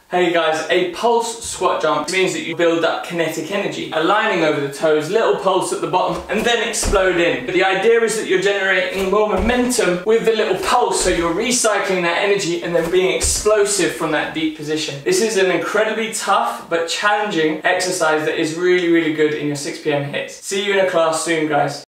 Hey guys, a pulse squat jump means that you build up kinetic energy, aligning over the toes, little pulse at the bottom, and then explode in. But the idea is that you're generating more momentum with the little pulse, so you're recycling that energy and then being explosive from that deep position. This is an incredibly tough but challenging exercise that is really, really good in your 6 PM hits. See you in a class soon, guys.